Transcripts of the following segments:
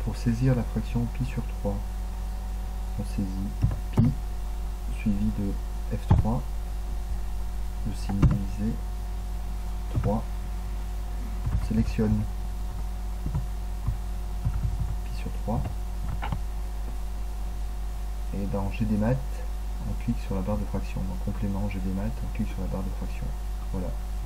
Pour saisir la fraction pi sur 3, on saisit pi suivi de f3, le signe divisé, 3, on sélectionne pi sur 3, et dans GDMath, on clique sur la barre de fraction. Dans complément GDMath, on clique sur la barre de fraction. Voilà.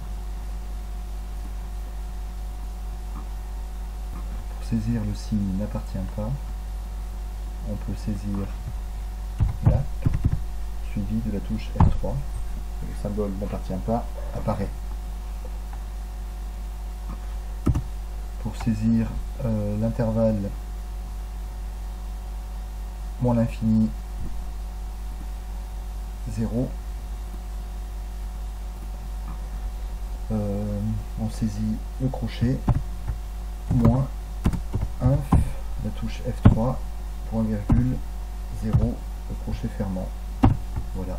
Saisir le signe n'appartient pas, on peut saisir la suivi de la touche F3, le symbole n'appartient pas apparaît. Pour saisir l'intervalle moins l'infini 0, on saisit le crochet moins inf, la touche F3, point virgule 0, le crochet fermant. Voilà.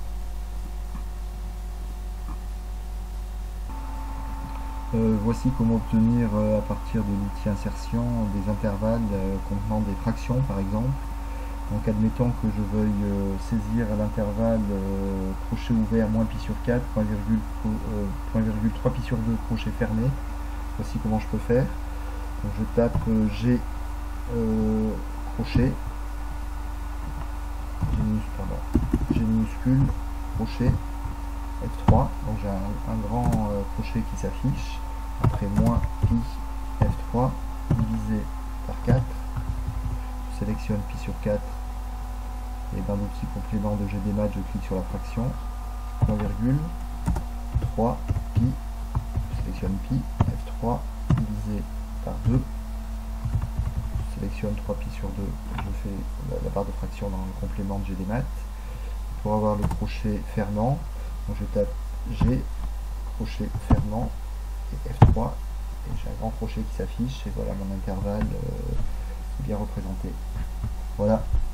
Voici comment obtenir à partir de l'outil insertion des intervalles contenant des fractions par exemple. Donc admettons que je veuille saisir l'intervalle crochet ouvert moins pi sur 4, point virgule 3 pi sur 2, crochet fermé. Voici comment je peux faire. Donc je tape G crochet, G minuscule, crochet, F3, donc j'ai un grand crochet qui s'affiche, après moins pi F3 divisé par 4, je sélectionne pi sur 4, et dans l'outil complément de GDMath, je clique sur la fraction, point virgule, 3 pi, je sélectionne pi, F3 divisé par 2, je sélectionne 3 pi sur 2, je fais la barre de fraction dans le complément de GDMath. Pour avoir le crochet fermant, donc je tape G, crochet fermant, et F3, et j'ai un grand crochet qui s'affiche, et voilà mon intervalle bien représenté. Voilà.